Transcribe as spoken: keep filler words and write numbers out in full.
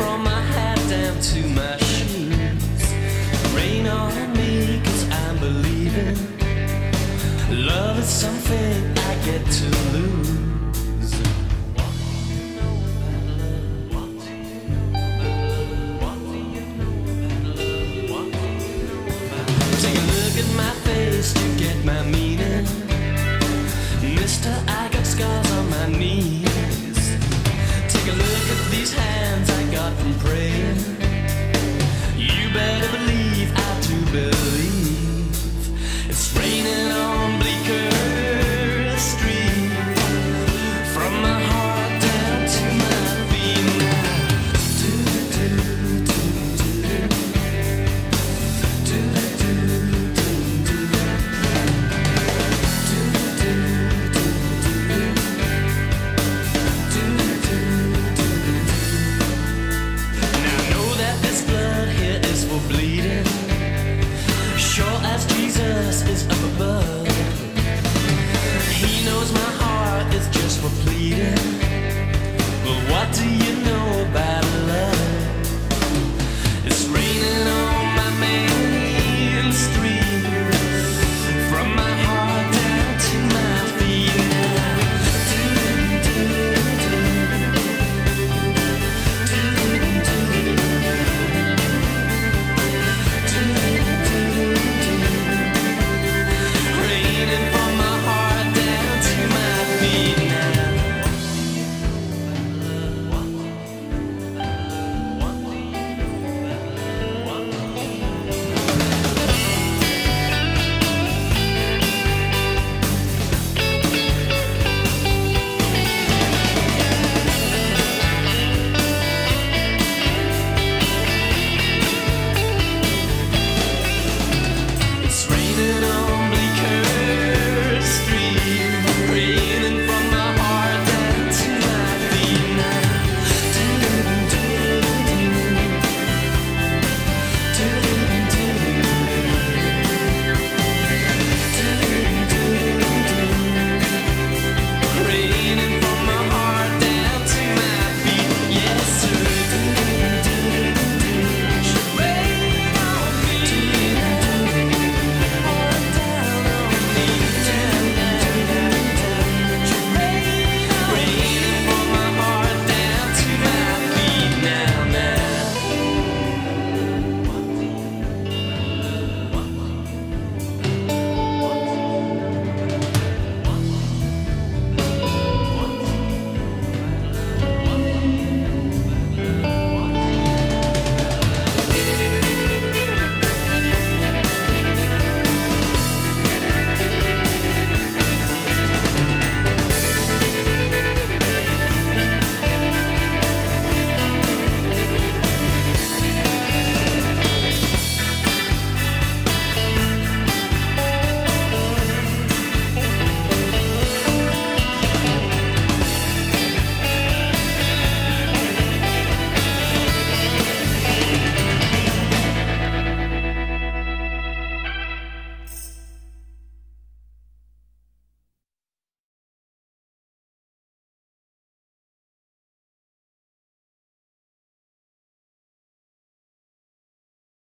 from my head down to my shoes. Rain on me, cause I'm believing love is something I get to lose. What do you know about love? What do you know about love? What do you know about love? What do you know about love? Take a look at my face to get my meaning. Mister, I got scars on my knees. Take a look at these hands.